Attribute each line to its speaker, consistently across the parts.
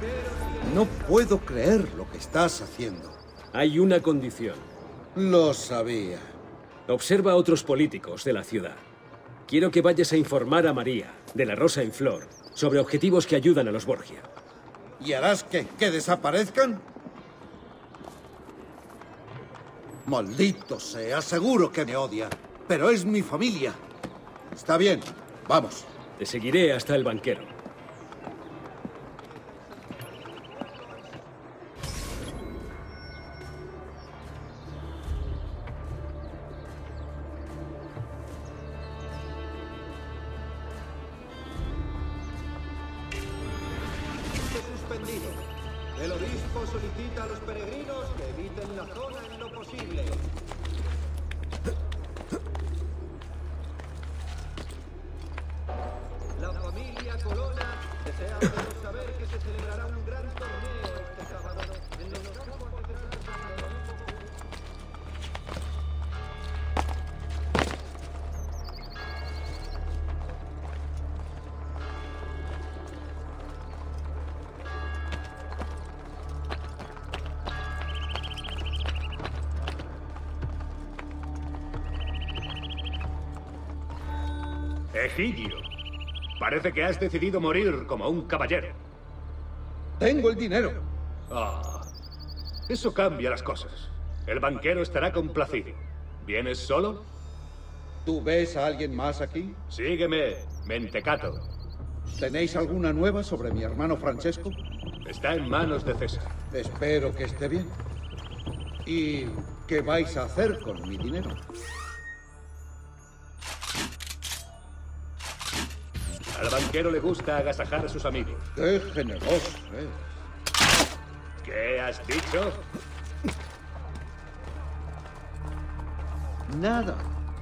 Speaker 1: No puedo creer lo que estás haciendo.
Speaker 2: Hay una condición.
Speaker 1: Lo sabía.
Speaker 2: Observa a otros políticos de la ciudad. Quiero que vayas a informar a María, de la Rosa en Flor, sobre objetivos que ayudan a los Borgia.
Speaker 1: ¿Y harás que desaparezcan? Maldito sea, seguro que me odia. Pero es mi familia. Está bien, vamos.
Speaker 2: Te seguiré hasta el banquero.
Speaker 3: Suspendido. El obispo solicita a los peregrinos que eviten la zona en lo posible. La familia Colonna desea haceros saber que se celebrará un gran torneo este sábado en los campos laterales del
Speaker 4: Egidio, parece que has decidido morir como un caballero.
Speaker 1: Tengo el dinero.
Speaker 4: Ah, eso cambia las cosas. El banquero estará complacido. ¿Vienes solo?
Speaker 1: ¿Tú ves a alguien más aquí?
Speaker 4: Sígueme, mentecato.
Speaker 1: ¿Tenéis alguna nueva sobre mi hermano Francesco?
Speaker 4: Está en manos de César.
Speaker 1: Espero que esté bien. ¿Y qué vais a hacer con mi dinero?
Speaker 4: Al banquero le gusta agasajar a sus amigos.
Speaker 1: ¡Qué generoso, eh!
Speaker 4: ¿Qué has dicho?
Speaker 1: Nada.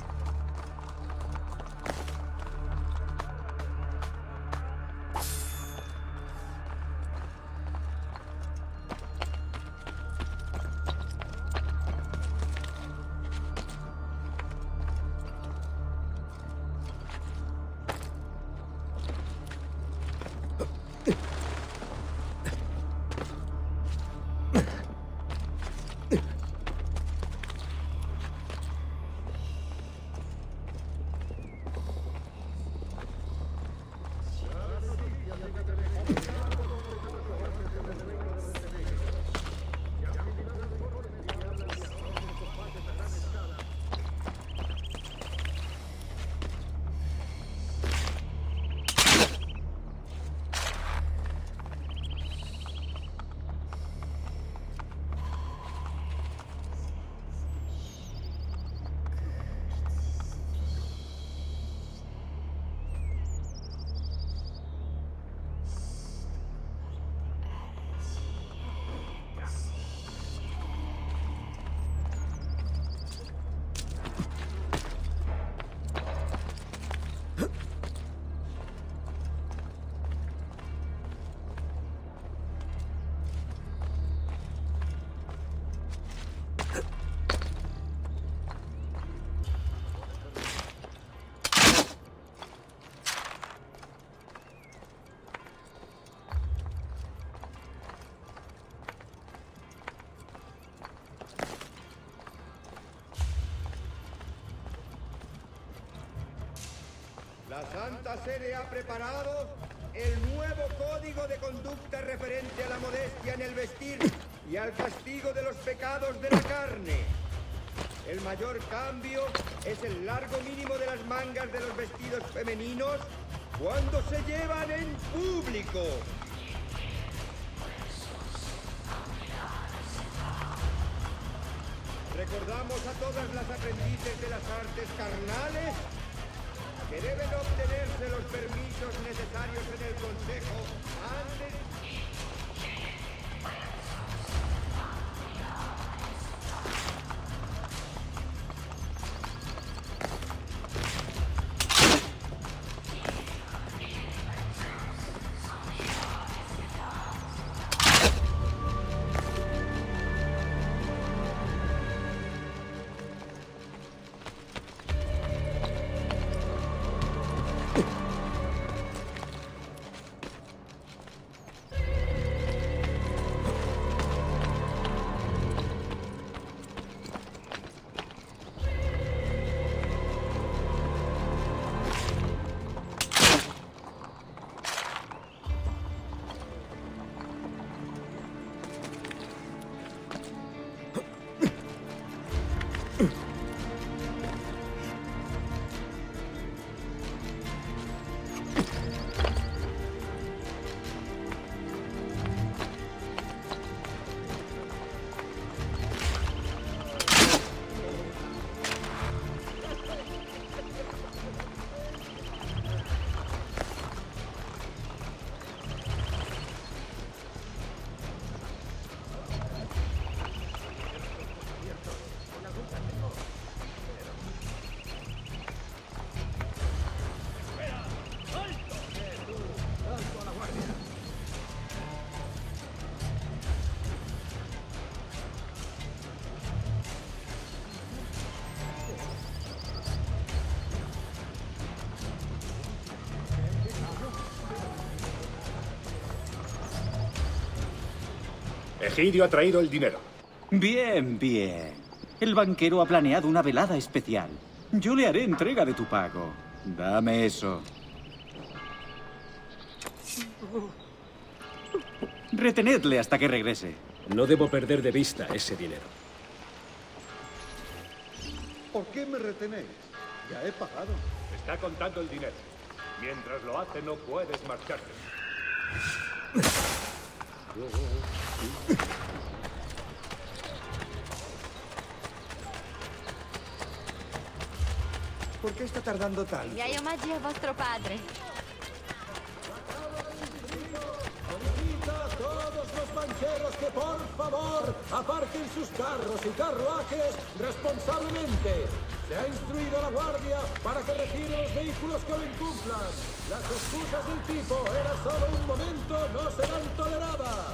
Speaker 3: La Santa Sede ha preparado el nuevo código de conducta referente a la modestia en el vestir y al castigo de los pecados de la carne. El mayor cambio es el largo mínimo de las mangas de los vestidos femeninos cuando se llevan en público. Recordamos a todas las aprendices de las artes carnales que deben obtenerse los permisos necesarios en el Consejo antes.
Speaker 4: Egidio ha traído el dinero.
Speaker 5: Bien, bien. El banquero ha planeado una velada especial. Yo le haré entrega de tu pago. Dame eso. Retenedle hasta que regrese.
Speaker 2: No debo perder de vista ese dinero.
Speaker 1: ¿Por qué me retenéis? Ya he pagado.
Speaker 4: Está contando el dinero. Mientras lo hace, no puedes marcharte.
Speaker 3: ¿Por qué está tardando tanto?
Speaker 6: Gli hai omaggi a vostro padre.
Speaker 7: Solicita a todos los banqueros que por favor aparquen sus carros y carruajes responsablemente. Se ha instruido a la guardia para que retire los vehículos que lo incumplan. Las excusas del tipo era solo un momento, no serán toleradas.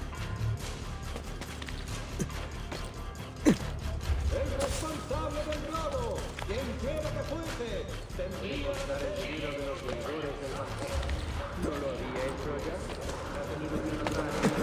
Speaker 7: El responsable del robo, quien quiera que fuese, tendría la derecho de los deudores del banquero. ¿No lo había hecho ya?